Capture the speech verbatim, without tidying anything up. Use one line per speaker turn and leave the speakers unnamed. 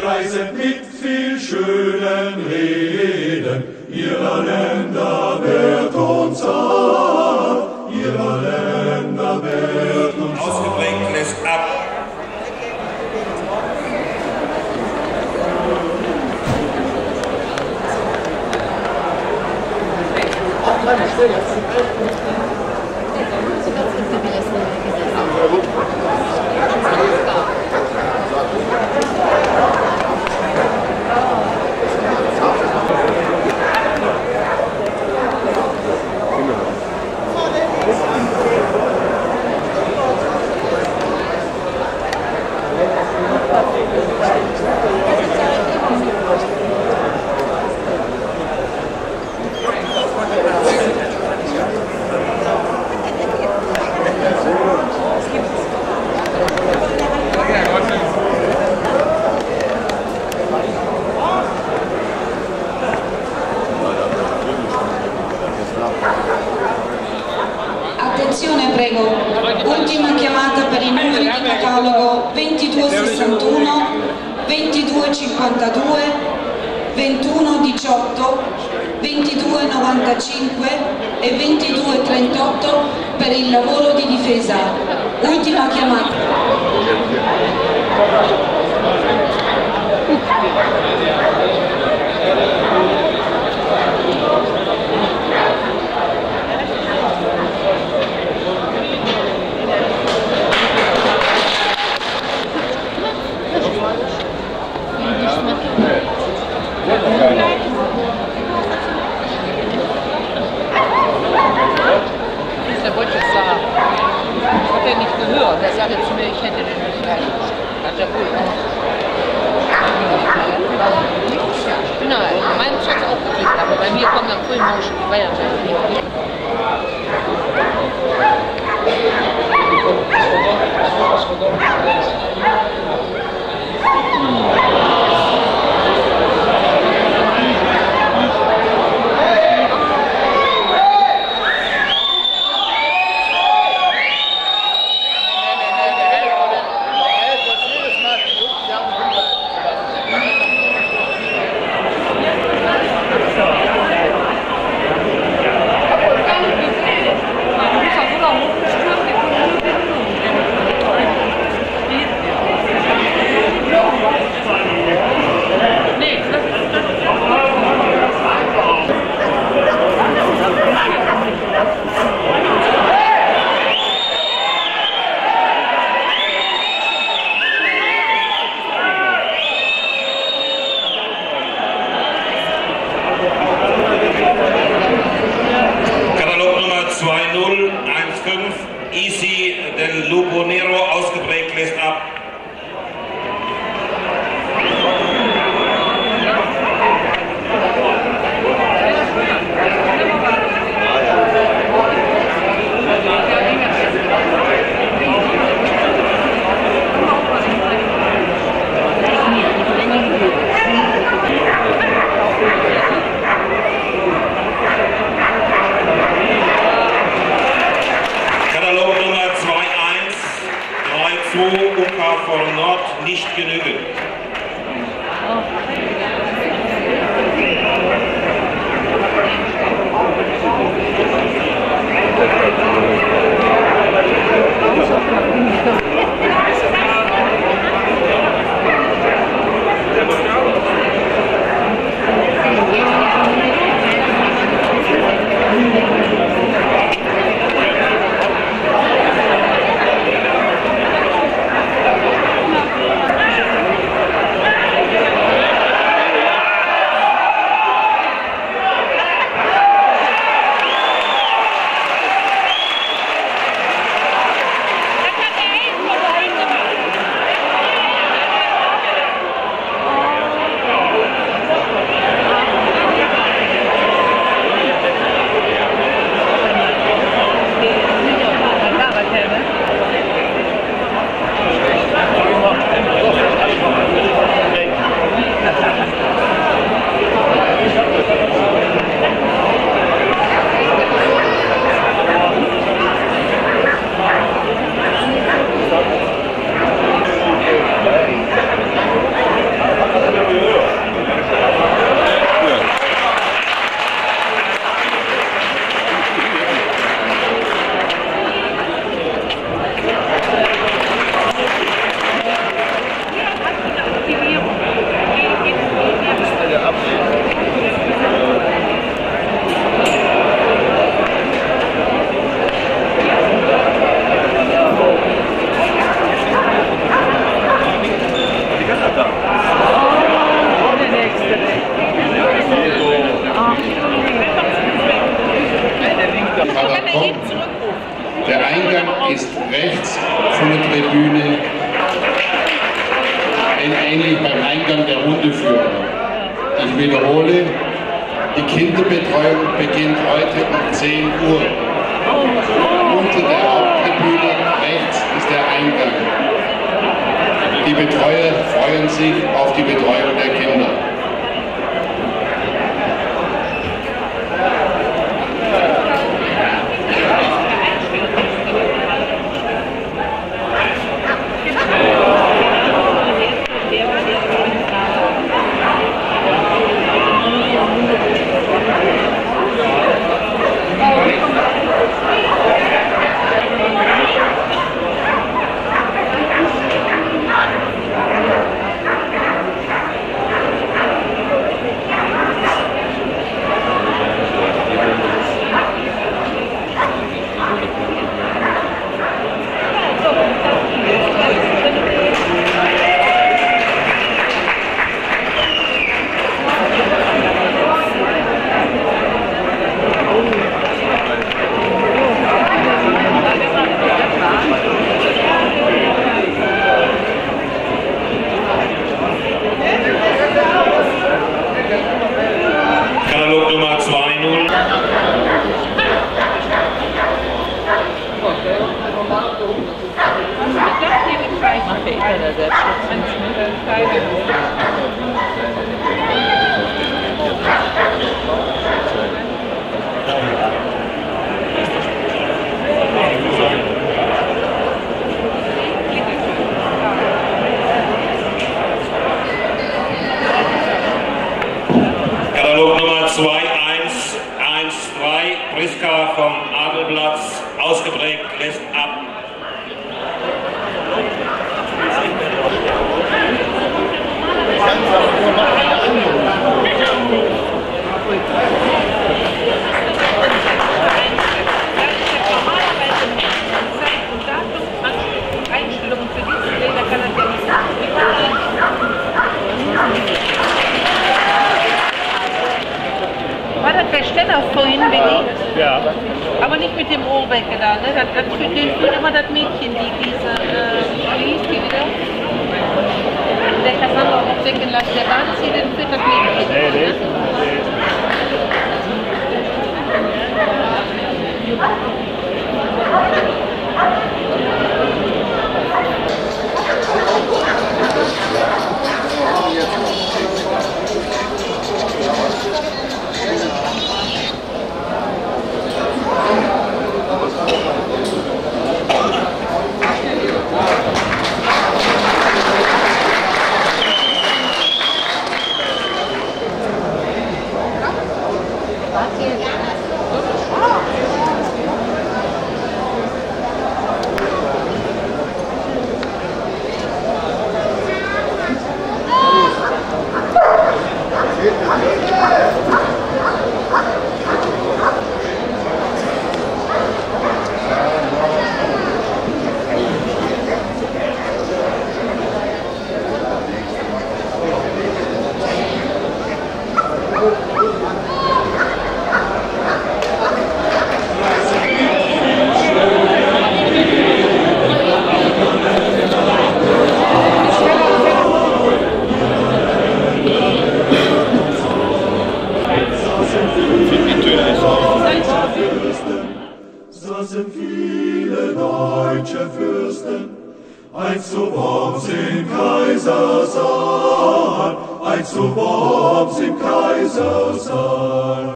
preiset mit viel schönen Reden, ihrer Länder Wert und Zahl, ihrer Länder Wert und Zahl.
Ausgebränktes ab.
Attenzione prego, ultima chiamata per i numeri di catalogo ventidue sessantuno, ventidue cinquantadue, ventuno diciotto, ventidue novantacinque e ventidue trentotto per il lavoro di difesa. Ultima chiamata.
Der wollte es sagen. Hat er nicht gehört. Er sagte zu mir, ich hätte den nicht gleich. Hat er wohl auch. Nein, mein Schatz auch geklickt, aber bei mir kommt am frühen Morgen schon die Feiertage.
dem Eingang der Hundeführer. Ich wiederhole, die Kinderbetreuung beginnt heute um zehn Uhr. Unter der Haupttribüne rechts ist der Eingang. Die Betreuer freuen sich auf die Betreuung der Kinder.
Katalog Nummer zwei null. Katalog Nummer zwei eins eins drei, Priska vom Adelplatz, ausgeprägt, lässt ab.
Einstellungen für diese Länder kann er ja nicht sagen. War das der Steller vorhin, Willi?
Ja.
Aber nicht mit dem Ohrbecker da, ne? Das, das für den führt immer das Mädchen, die diese, äh, wie hieß die wieder? Der Cassandra auch denken lassen, der Wahnsinn, den führt das Mädchen.
Nee, nee.
Saßen viele deutsche Fürsten, einst zu Worms im Kaisersaal, einst zu Worms im Kaisersaal.